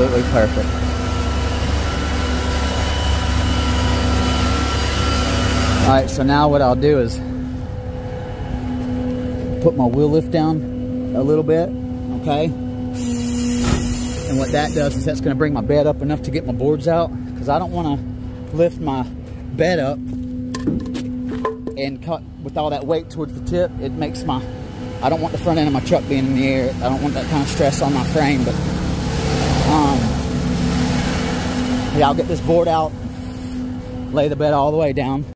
absolutely perfect. All right, so now what I'll do is put my wheel lift down a little bit, okay? And what that does is that's gonna bring my bed up enough to get my boards out, because I don't wanna lift my bed up and cut with all that weight towards the tip. It makes my, I don't want the front end of my truck being in the air. I don't want that kind of stress on my frame, but yeah, I'll get this board out, lay the bed all the way down.